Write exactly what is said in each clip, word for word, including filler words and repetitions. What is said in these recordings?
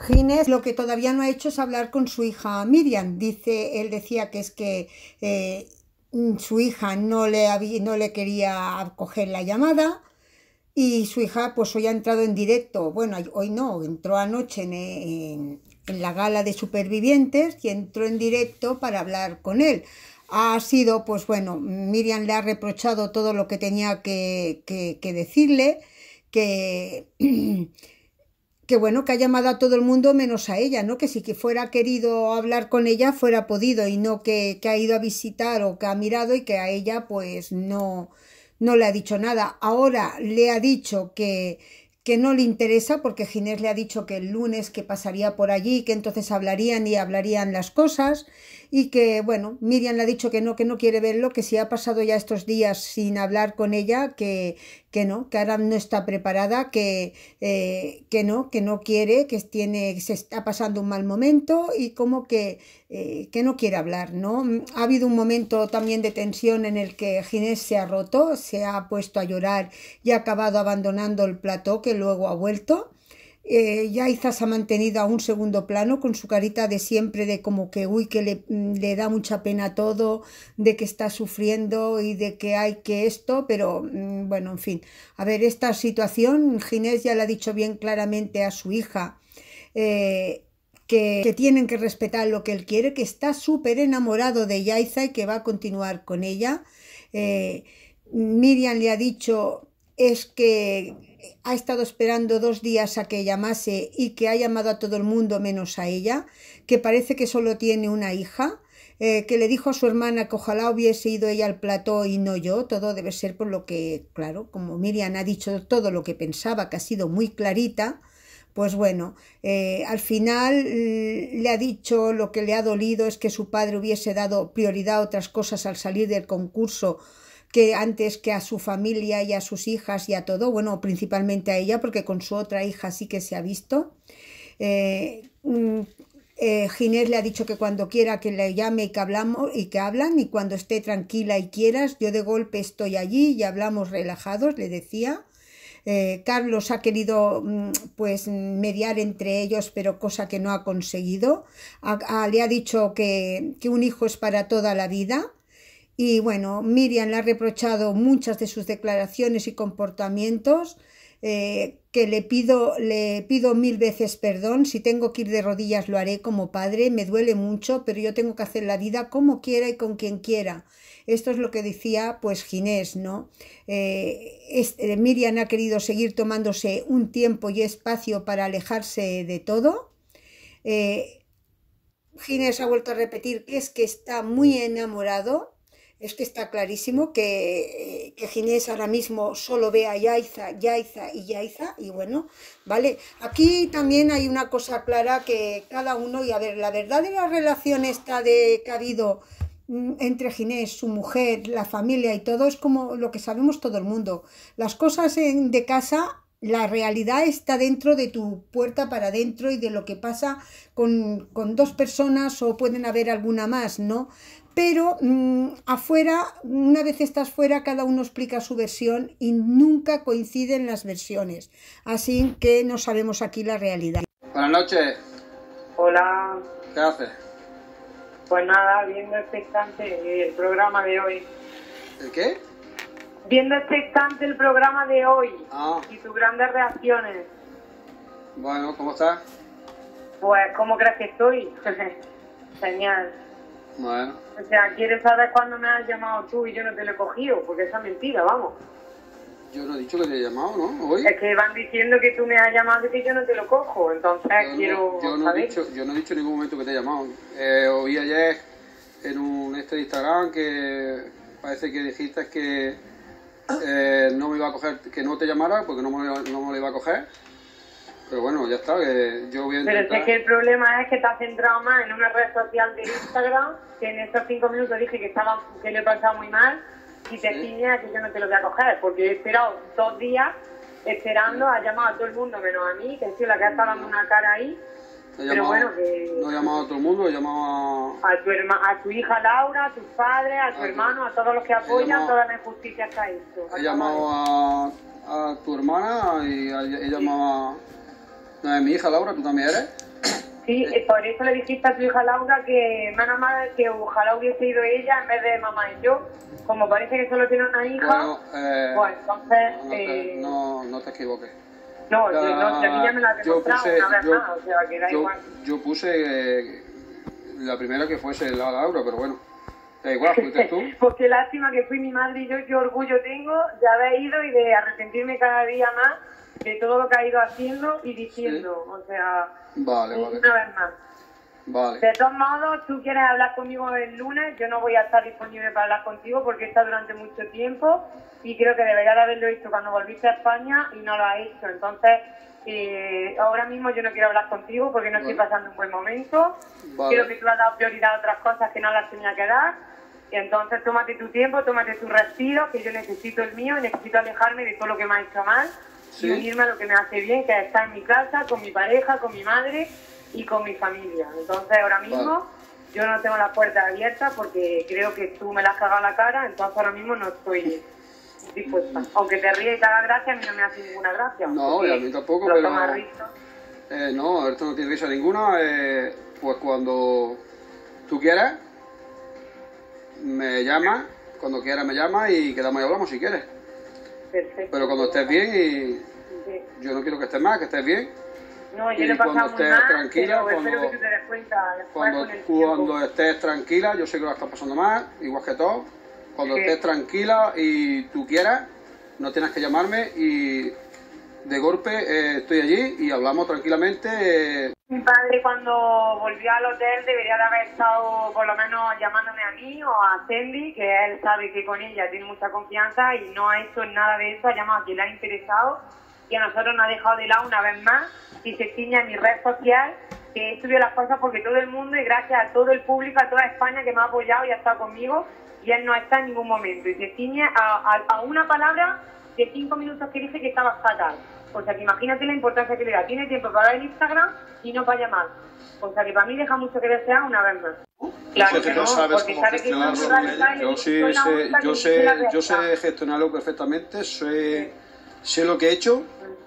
Ginés lo que todavía no ha hecho es hablar con su hija Miriam. Dice, él decía que es que eh, su hija no le, había, no le quería coger la llamada y su hija pues hoy ha entrado en directo. Bueno, hoy no, entró anoche en, en, en la gala de supervivientes y entró en directo para hablar con él. Ha sido, pues bueno, Miriam le ha reprochado todo lo que tenía que, que, que decirle, que... que bueno, que ha llamado a todo el mundo menos a ella, ¿no? Que si que fuera querido hablar con ella, fuera podido, y no que, que ha ido a visitar o que ha mirado y que a ella pues no, no le ha dicho nada. Ahora le ha dicho que, que no le interesa porque Ginés le ha dicho que el lunes que pasaría por allí, que entonces hablarían y hablarían las cosas, y que bueno, Miriam le ha dicho que no, que no quiere verlo, que si ha pasado ya estos días sin hablar con ella, que, que no, que ahora no está preparada, que, eh, que no, que no quiere, que tiene, se está pasando un mal momento y como que, eh, que no quiere hablar, ¿no? Ha habido un momento también de tensión en el que Ginés se ha roto, se ha puesto a llorar y ha acabado abandonando el plató, que luego ha vuelto. Eh, Yaiza se ha mantenido a un segundo plano con su carita de siempre de como que uy, que le, le da mucha pena todo, de que está sufriendo y de que hay que esto, pero mm, bueno, en fin, a ver, esta situación Ginés ya le ha dicho bien claramente a su hija eh, que, que tienen que respetar lo que él quiere, que está súper enamorado de Yaiza y que va a continuar con ella. eh, Miriam le ha dicho es que ha estado esperando dos días a que llamase y que ha llamado a todo el mundo menos a ella, que parece que solo tiene una hija, eh, que le dijo a su hermana que ojalá hubiese ido ella al plató y no yo. Todo debe ser por lo que, claro, como Miriam ha dicho todo lo que pensaba, que ha sido muy clarita, pues bueno, eh, al final le ha dicho lo que le ha dolido es que su padre hubiese dado prioridad a otras cosas al salir del concurso, que antes que a su familia y a sus hijas y a todo, bueno, principalmente a ella, porque con su otra hija sí que se ha visto. Eh, eh, Ginés le ha dicho que cuando quiera que le llame y que hablamos y que hablan, y cuando esté tranquila y quieras, yo de golpe estoy allí y hablamos relajados, le decía. Eh, Carlos ha querido pues mediar entre ellos, pero cosa que no ha conseguido. A, a, le ha dicho que, que un hijo es para toda la vida. Y bueno, Miriam le ha reprochado muchas de sus declaraciones y comportamientos, eh, que le pido, le pido mil veces perdón, si tengo que ir de rodillas lo haré como padre, me duele mucho, pero yo tengo que hacer la vida como quiera y con quien quiera. Esto es lo que decía pues Ginés, ¿no? Eh, este, Miriam ha querido seguir tomándose un tiempo y espacio para alejarse de todo. Eh, Ginés ha vuelto a repetir que es que está muy enamorado. Es que está clarísimo que, que Ginés ahora mismo solo ve a Yaiza, Yaiza y Yaiza, y bueno, vale. Aquí también hay una cosa clara que cada uno, y a ver, la verdad de la relación esta de que ha habido entre Ginés, su mujer, la familia y todo, es como lo que sabemos todo el mundo. Las cosas en, de casa, la realidad está dentro de tu puerta para adentro y de lo que pasa con, con dos personas o pueden haber alguna más, ¿no? Pero mmm, afuera, una vez estás fuera, cada uno explica su versión y nunca coinciden las versiones. Así que no sabemos aquí la realidad. Buenas noches. Hola. ¿Qué haces? Pues nada, viendo expectante el programa de hoy. ¿El qué? Viendo expectante el programa de hoy. Ah. Y tus grandes reacciones. Bueno, ¿cómo estás? Pues, ¿cómo crees que estoy? Genial. Bueno. O sea, ¿quieres saber cuándo me has llamado tú y yo no te lo he cogido? Porque esa es mentira, vamos. Yo no he dicho que te he llamado, ¿no? ¿Hoy? Es que van diciendo que tú me has llamado y que yo no te lo cojo. Entonces yo quiero no, yo no saber. He dicho, yo no he dicho en ningún momento que te he llamado. Eh, oí ayer en un este de Instagram que parece que dijiste que eh, no me iba a coger, que no te llamara porque no me, no me lo iba a coger. Pero bueno, ya está, que yo voy a intentar... Pero es que el problema es que te has centrado más en una red social de Instagram, que en estos cinco minutos dije que estaba, que le he pasado muy mal, y te ciñes a que yo no te lo voy a coger, porque he esperado dos días esperando, a llamar a todo el mundo menos a mí, que he sido la que ha estado dando una cara ahí. He Pero llamado, bueno, que... no he llamado a todo el mundo, he llamado a... A tu, herma, a tu hija Laura, a tus padres, a tu a hermano, a todos los que apoyan llamado, toda la injusticia que ha hecho. He llamado a, a tu hermana y he llamado a... No, es mi hija Laura, ¿tú también eres? Sí, eh, por eso le dijiste a tu hija Laura que menos mal que ojalá hubiese ido ella en vez de mamá y yo. Como parece que solo tiene una hija, Bueno, eh, pues entonces... no, te, eh, no, no te equivoques. no, La- yo, no, si a mí ya me la ha yo demostrado puse, una vez yo, más, o sea, que da yo, igual. yo puse eh, la primera que fuese la Laura, pero bueno, da igual, fuiste tú. Pues qué lástima que fui mi madre y yo, qué orgullo tengo de haber ido y de arrepentirme cada día más de todo lo que ha ido haciendo y diciendo, o sea, Vale, una vale, vez más. vale. De todos modos, tú quieres hablar conmigo el lunes, yo no voy a estar disponible para hablar contigo porque está durante mucho tiempo y creo que debería de haberlo hecho cuando volviste a España y no lo has hecho. Entonces, eh, ahora mismo yo no quiero hablar contigo porque no estoy Vale. pasando un buen momento. Vale. Creo que tú has dado prioridad a otras cosas que no las tenía que dar. Y entonces tómate tu tiempo, tómate tu respiro, que yo necesito el mío y necesito alejarme de todo lo que me ha hecho mal Sí. y unirme a lo que me hace bien, que es estar en mi casa, con mi pareja, con mi madre y con mi familia. Entonces ahora mismo Vale. yo no tengo las puertas abiertas porque creo que tú me las has cagado la cara, entonces ahora mismo no estoy dispuesta. Aunque te ríes y te haga gracia, a mí no me hace ninguna gracia. No, porque y a mí tampoco, lo pero- tomas risa. Eh, no, esto no tiene risa ninguna. Eh, pues cuando tú quieras, me llamas, cuando quieras me llamas y quedamos y hablamos si quieres. Perfecto. Pero cuando estés bien, y Sí. yo no quiero que estés mal, que estés bien. No, yo y lo he pasado cuando muy estés mal, tranquila, pero espero cuando- que tú te des cuenta después Cuando, con el tiempo. cuando estés tranquila, yo sé que lo estás pasando mal, igual que todos. Cuando Sí. estés tranquila y tú quieras, no tienes que llamarme y de golpe eh, estoy allí y hablamos tranquilamente. eh, Mi padre cuando volvió al hotel debería de haber estado por lo menos llamándome a mí o a Cindy, que él sabe que con ella tiene mucha confianza y no ha hecho nada de eso, ha llamado a quien le ha interesado y a nosotros nos ha dejado de lado una vez más y se ciña en mi red social que he estudiado las cosas porque todo el mundo y gracias a todo el público, a toda España que me ha apoyado y ha estado conmigo y él no está en ningún momento y se ciñe a, a, a una palabra de cinco minutos que dije que estaba fatal. O sea que imagínate la importancia que le da. Tiene tiempo para ver Instagram y no para llamar. O sea que para mí deja mucho que desear una vez más. Claro Porque que no no, sabes porque cómo sabe que gestionarlo soy con radical y Yo que sí soy la sé, única que yo dice la sé, yo verdad. sé gestionarlo perfectamente, sé, sé lo que he hecho,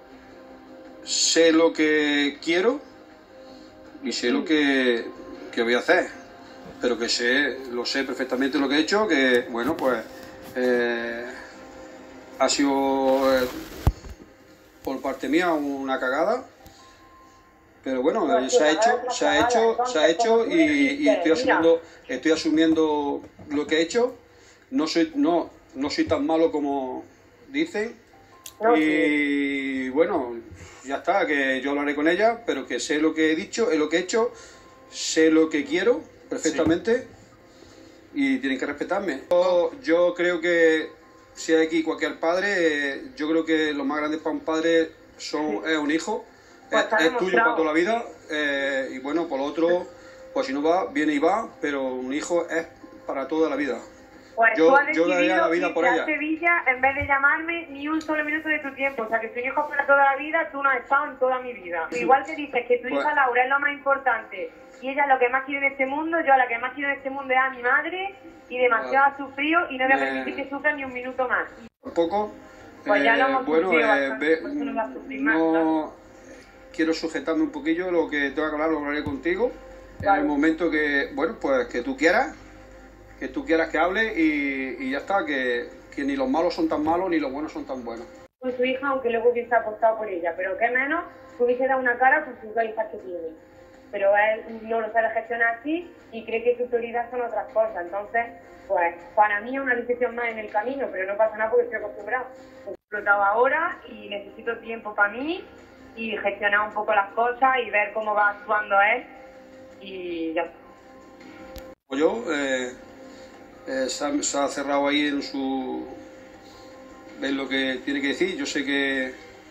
sé lo que quiero y sé lo que, que voy a hacer. Pero que sé, lo sé perfectamente lo que he hecho, que bueno, pues eh, ha sido eh, por parte mía una cagada. Pero bueno, No, se ha sí, hecho, la se ha cagada, hecho, entonces, se ha hecho como tú y, le y dices, estoy mira. asumiendo, estoy asumiendo lo que he hecho. No soy, no, no soy tan malo como dicen. No, Y bueno, ya está, que yo hablaré con ella, pero que sé lo que he dicho, es lo que he hecho, sé lo que quiero perfectamente y tienen que respetarme. Yo, yo creo que si hay aquí cualquier padre, eh, yo creo que lo más grande para un padre son, es un hijo. Pues Es, está es tuyo demostrado. para toda la vida eh, y bueno, por lo otro, pues si no va, viene y va, pero un hijo es para toda la vida. Pues Yo- tú has yo daría la decidido vida por irte ella. a Sevilla en vez de llamarme ni un solo minuto de tu tiempo. O sea, que tu hijo para toda la vida, tú no has estado en toda mi vida. Igual que dices que tu Pues- hija Laura es lo más importante y ella es lo que más quiere en este mundo, yo a la que más quiero en este mundo es a mi madre y demasiado ha sufrido y no voy a Me- permitir que sufra ni un minuto más. Un poco, Pues ya eh, lo hemos bueno, sufrido eh, bastante, ve- por eso no va a sufrir más, no quiero sujetarme un poquillo, lo que tengo que hablar lo hablaré contigo en Vale. el momento que, bueno, pues que tú quieras, que tú quieras que hable y, y ya está, que, que ni los malos son tan malos ni los buenos son tan buenos. Con su hija, aunque luego hubiese apostado por ella, pero que menos que hubiese dado una cara por sus dos hijas que tiene. Pero él no lo sabe gestionar así y cree que su prioridad son otras cosas. Entonces, pues para mí es una decisión más en el camino, pero no pasa nada porque estoy acostumbrado. He explotado ahora y necesito tiempo para mí y gestionar un poco las cosas y ver cómo va actuando él y ya está. Pues yo, eh, eh, se, ha, se ha cerrado ahí en su... ¿Ves lo que tiene que decir? Yo sé que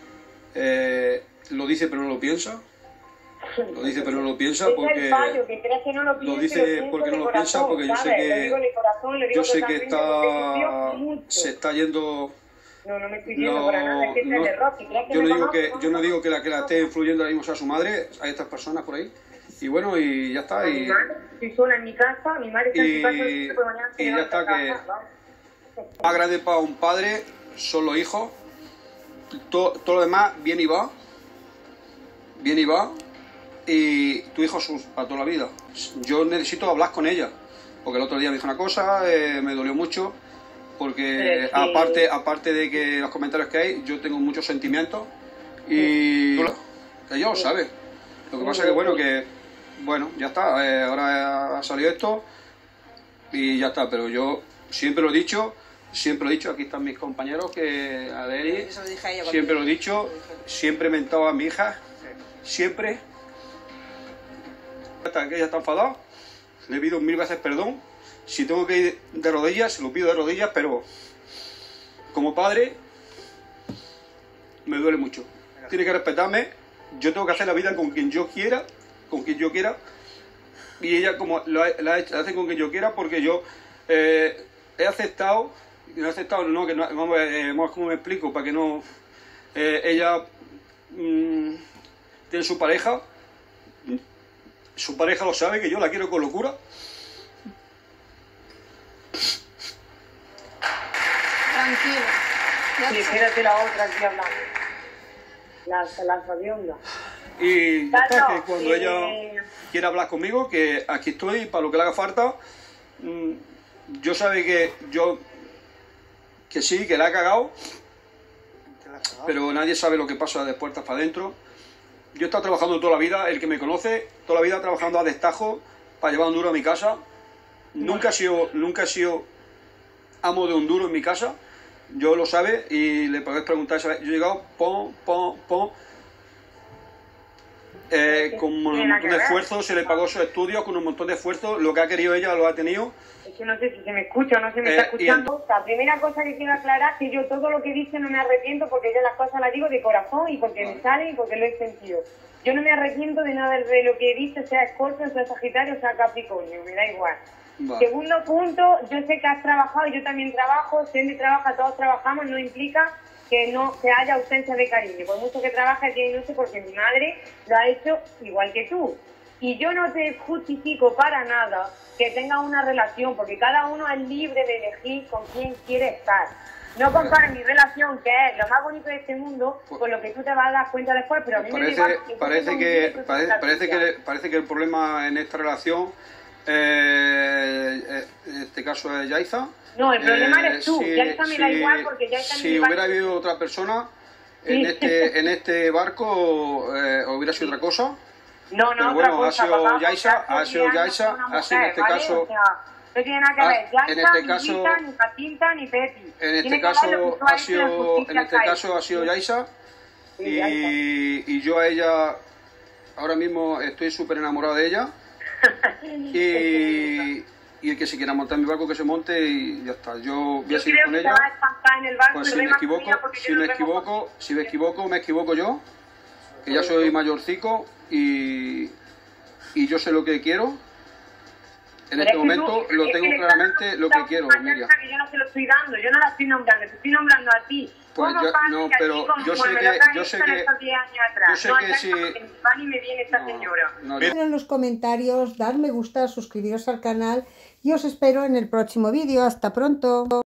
eh, lo dice pero no lo piensa. Lo dice pero no lo piensa Ese es porque... el fallo, que crees que no lo piensa, dice pienso porque no de lo piensa, corazón, porque yo sé ¿sabes? que- Lo digo de corazón, lo digo Yo sé que totalmente porque sufrió está... mucho. se está yendo... No, no me estoy diciendo No, para nada, es que ese es no, el error. Si crees que yo me no digo conozco, que yo no digo que la que la esté influyendo ahora mismo sea su madre, hay estas personas por ahí y bueno y ya está a mi y, madre, estoy sola en mi casa, mi madre está en su casa, y, por mañana se y ya levanta está a que trabajar, ¿vale? más grande para un padre son los hijos, todo, todo lo demás viene y va, viene y va y tu hijo es para toda la vida. Yo necesito hablar con ella, porque el otro día me dijo una cosa, eh, me dolió mucho, porque sí. aparte, aparte de que los comentarios que hay, yo tengo muchos sentimientos y ella lo sabe. Lo que pasa es que, bueno, que, bueno, ya está, eh, ahora ha salido esto y ya está, pero yo siempre lo he dicho, siempre lo he dicho, aquí están mis compañeros, que Adeli, siempre lo he dicho, siempre he mentado a mi hija, siempre, hasta que ella está enfadada, le pido mil veces perdón, si tengo que ir de rodillas, se lo pido de rodillas, pero como padre me duele mucho, tiene que respetarme, yo tengo que hacer la vida con quien yo quiera, con quien yo quiera, y ella como la, la, la hace con quien yo quiera, porque yo eh, he aceptado, no he aceptado, no, que no, vamos, eh, ¿cómo me explico? Para que no, eh, ella mmm, tiene su pareja, su pareja lo sabe, que yo la quiero con locura. Tranquilo. Sí, espérate la otra aquí hablando. La, la sabionda. Y ya está, que cuando eh... ella quiera hablar conmigo, que aquí estoy para lo que le haga falta. Mmm, yo sabe que yo, que sí, que la he cagado, pero nadie sabe lo que pasa de puertas para adentro. Yo he estado trabajando toda la vida, el que me conoce, toda la vida trabajando a destajo para llevar un duro a mi casa. Nunca he sido, nunca he sido amo de un duro en mi casa, yo lo sabe y le podéis preguntar, ¿sabes? Yo he llegado, pom, pom, pom, eh, con un montón de esfuerzo, se le pagó sus estudios con un montón de esfuerzo, lo que ha querido ella lo ha tenido. Es que no sé si se me escucha o no se me eh, está escuchando. El... La primera cosa que quiero aclarar es que yo todo lo que dice no me arrepiento, porque yo las cosas las digo de corazón y porque vale. me sale y porque lo he sentido. Yo no me arrepiento de nada de lo que dice, sea Escorpio, sea Sagitario, sea Capricornio, me da igual. Vale. Segundo punto, yo sé que has trabajado, yo también trabajo, si él trabaja, todos trabajamos, no implica que no que haya ausencia de cariño. Por mucho que trabaje, aquí no sé, porque mi madre lo ha hecho igual que tú. Y yo no te justifico para nada que tengas una relación, porque cada uno es libre de elegir con quién quiere estar. No compares mi relación, que es lo más bonito de este mundo, con lo que tú te vas a dar cuenta después, pero a mí parece, me da igual, que parece, que, parece, parece, que, parece que el problema en esta relación, eh, en este caso es Yaiza. No, el problema eh, eres tú, si, Yaiza me si, da igual porque Yaiza Si hubiera habido otra persona en, sí. este, en este barco, eh, hubiera sido otra cosa. No, no, pero otra bueno, cosa, ha sido papá, Yaiza, ha sido Yaiza, ha sido en este ¿vale? caso... O sea, no tiene nada que ver, Yaiza, en este ni caso, Rita, ni Jacinta, ni Pepi. En este caso ha sido, en este caso ha sido Yaiza, sí, y, Yaiza. Y yo a ella, ahora mismo estoy súper enamorado de ella, y, y el que se quiera montar en mi barco que se monte y ya está. Yo voy yo a seguir con ella, pues si me equivoco, si me equivoco, si me equivoco, me equivoco yo, que ya soy mayorcico y, y yo sé lo que quiero. En este momento lo tengo claramente lo que quiero, Miriam. Que yo no se lo estoy dando, yo no la estoy nombrando, te estoy nombrando a ti. Pues yo, no, pero yo sé que, yo sé que, yo sé que si... me viene esta señora. No, no. En los comentarios, dar me gusta, suscribiros al canal y os espero en el próximo vídeo. Hasta pronto.